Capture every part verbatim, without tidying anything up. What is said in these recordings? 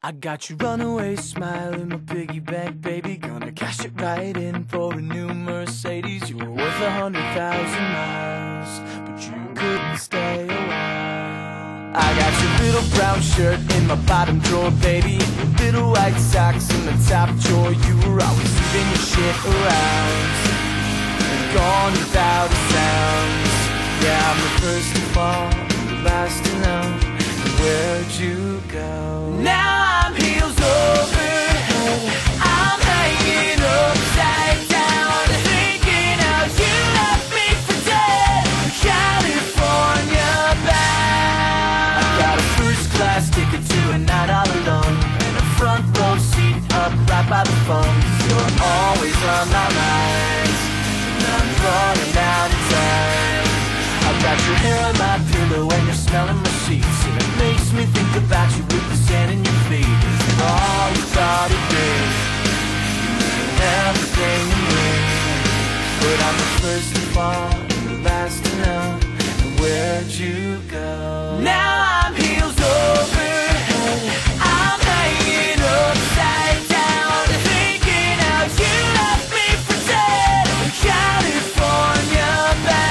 I got your runaway smile in my piggy bank, baby. Gonna cash it right in for a new Mercedes. You were worth a hundred thousand miles, but you couldn't stay a while. I got your little brown shirt in my bottom drawer, baby, and your little white socks in the top drawer. You were always leaving your shit around and gone without a sound. Yeah, I'm the first to fall, the last to know. Where'd you go? Now I'm heels over head, I'm hanging upside down, thinking how you left me for dead, California bound. I got a first class ticket to a night all alone, and a front row seat up right by the phone. You're always on my mind, and I'm running out of time. I've got your hair on my pillow and you're smelling my sheets, and it makes me think about you with the sand in your feet. Is it all you thought it'd be? You mean everything to me, but I'm the first to fall and the last to know. And where'd you go? Now I'm heels over head, I'm hanging upside down, thinking how you left me for dead, California bound.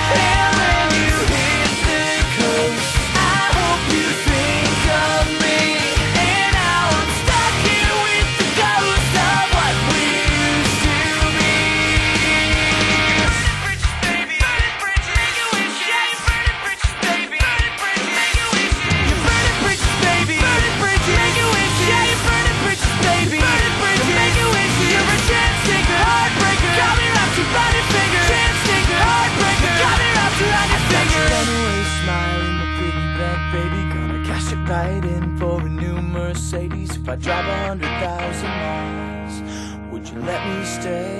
Right in for a new Mercedes. If I drive a hundred thousand miles, would you let me stay?